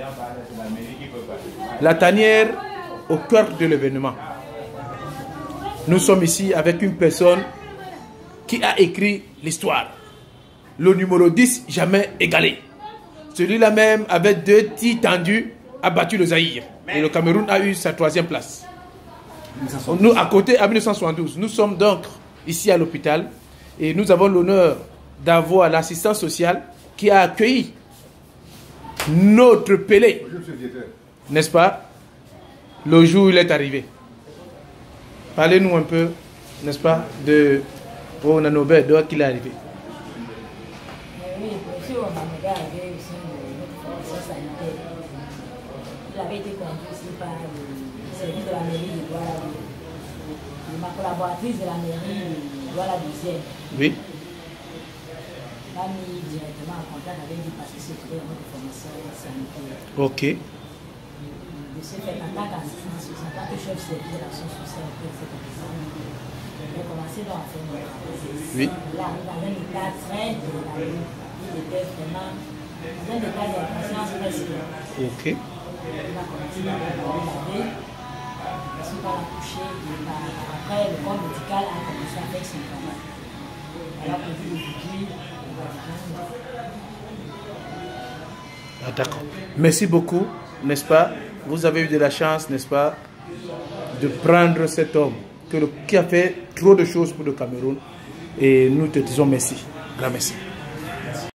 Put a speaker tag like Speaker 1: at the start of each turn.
Speaker 1: La tanière au cœur de l'événement. Nous sommes ici avec une personne qui a écrit l'histoire. Le numéro 10, jamais égalé. Celui-là même, avec 2 tirs tendus, a battu le Zaïre. Et le Cameroun a eu sa 3e place. Nous, à côté, en 1972, nous sommes donc ici à l'hôpital et nous avons l'honneur d'avoir l'assistance sociale qui a accueilli notre Pelé, n'est-ce pas, le jour où il est arrivé. Parlez-nous un peu, n'est-ce pas, de Onanobé, de qu'il est arrivé.
Speaker 2: Oui, monsieur Onanobé est arrivé au sein de notre formation sanitaire. Il avait été conduit ici par le service de la mairie de Douala. Ma collaboratrice de la mairie de Douala deuxième.
Speaker 1: Oui.
Speaker 2: M'a mis directement en contact avec lui parce que c'était dans notre formation sanitaire.
Speaker 1: Ok.
Speaker 2: De ce fait, en tant qu'assistant social, en tant que chef service de l'action sociale, j'ai commencé donc à faire mon travail.
Speaker 1: Oui.
Speaker 2: Là, dans un état très délabré, il était vraiment dans un état de conscience presque.
Speaker 1: Ok.
Speaker 2: Il a commencé à laver, je suis pas la coucher, et après le corps médical a commencé à faire son travail. Alors que je dis,
Speaker 1: ah, d'accord. Merci beaucoup, n'est-ce pas? Vous avez eu de la chance, n'est-ce pas, de prendre cet homme qui a fait trop de choses pour le Cameroun. Et nous te disons merci. Grand merci.